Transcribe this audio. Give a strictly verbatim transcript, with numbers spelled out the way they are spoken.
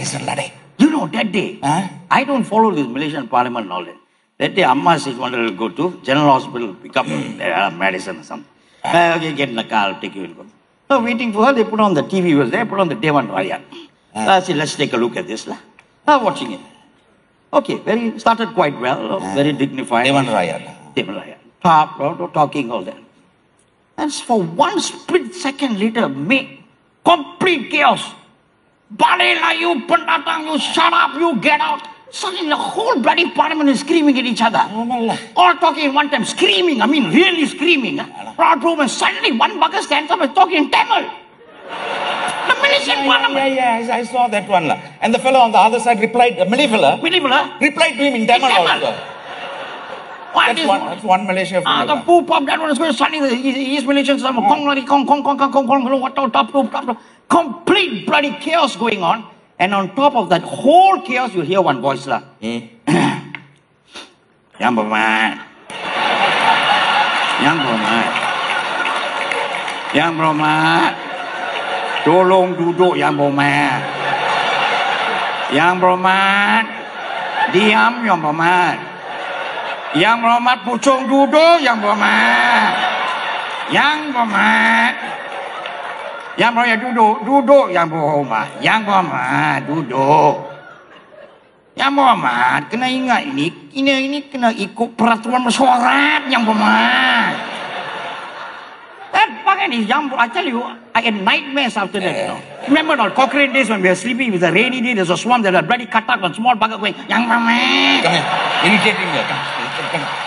Madison Lade. You know, that day, Huh? I don't follow this Malaysian parliament and all that. That day, Amma says wanted to go to General Hospital, pick up uh, medicine or something. Uh, okay, get in the car, I'll take you and go. So waiting for her, they put on the T V, was there, put on the Dewan Raya. I said, let's take a look at this. Uh, watching it. Okay, very, started quite well, uh, very dignified. Dewan Raya. Dewan Raya. Talk, uh, talking, all that. And for one split second later, made complete chaos. Badela, you pendatang, you shut up, you get out. Suddenly the whole bloody parliament is screaming at each other. All talking at one time, screaming, I mean really screaming. Proud room, and suddenly one bugger stands up and talking in Tamil. The Malaysian Yeah, parliament. yeah, yeah, I saw that one. And the fellow on the other side replied, uh, Malay fella, Malay fella? replied to him in Tamil Tamil. also. What That's is one, that's one Malaysia Ah, the fella. poo pop, that one is going suddenly the East Malaysians, kong, kong, kong, kong, kong, kong, kong, what, top, top, top, top. Complete bloody chaos going on. And on top of that whole chaos, you hear one voice lah. Hmm. Yang Berhormat. Yang Berhormat. Yang Berhormat. Tolong duduk Yang Berhormat. Yang Berhormat. Diam Yang Berhormat. Yang Berhormat pucung duduk Yang Berhormat. Yang Berhormat. Yang Berhormat duduk, duduk Yang Berhormat. Yang Berhormat duduk. Yang Berhormat kena ingat ini, ini ini kena ikut peraturan mesyuarat Yang Berhormat. That fucking is Yang Berhormat. I tell you, I had nightmares after that. You know. Remember not Cochrane days when we were sleeping, it was a rainy day, there's a swarm, there was a bloody katak, a small bugger going, Yang Berhormat. Come here, irritating me. Come, come, come.